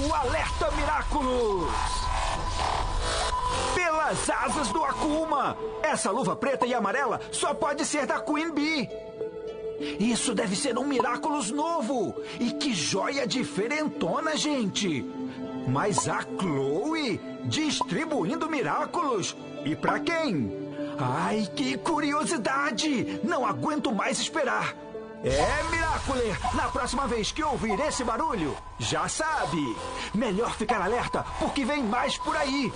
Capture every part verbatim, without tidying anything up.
do Alerta Miraculous! Pelas asas do Akuma! Essa luva preta e amarela só pode ser da Queen Bee! Isso deve ser um Miraculous novo! E que joia diferentona, gente! Mas a Chloe distribuindo Miraculous? E pra quem? Ai, que curiosidade! Não aguento mais esperar! É, Miraculer, na próxima vez que ouvir esse barulho, já sabe, melhor ficar alerta, porque vem mais por aí.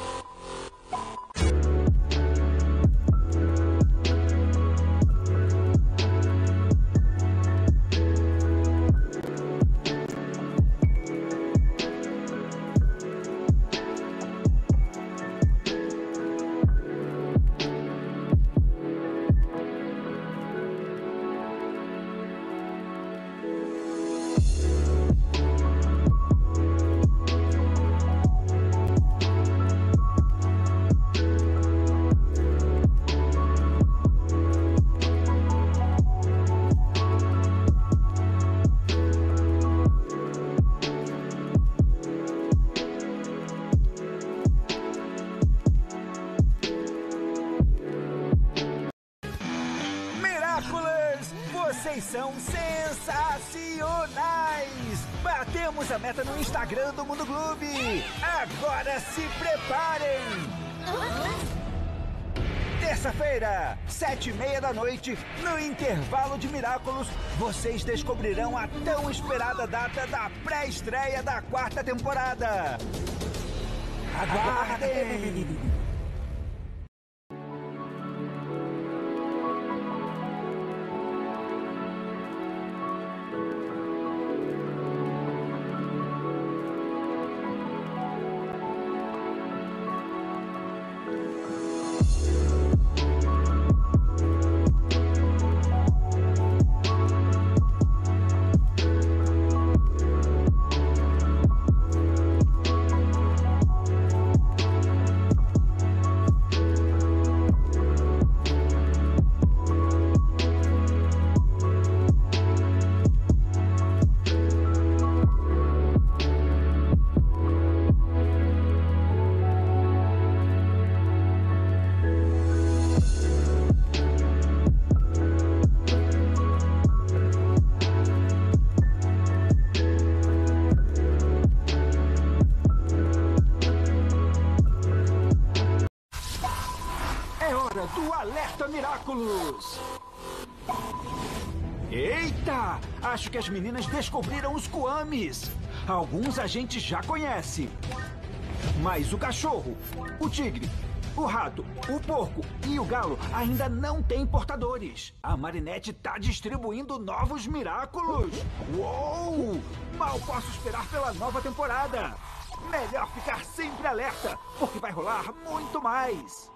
Vocês são sensacionais! Batemos a meta no Instagram do Mundo Clube! Agora se preparem! Terça-feira, sete e meia da noite, no intervalo de Miraculous, vocês descobrirão a tão esperada data da pré-estreia da quarta temporada! Aguardem! Do Alerta Miraculous! Eita! Acho que as meninas descobriram os Kuamis! Alguns a gente já conhece. Mas o cachorro, o tigre, o rato, o porco e o galo ainda não têm portadores. A Marinette tá distribuindo novos Miraculous! Uou! Mal posso esperar pela nova temporada! Melhor ficar sempre alerta, porque vai rolar muito mais!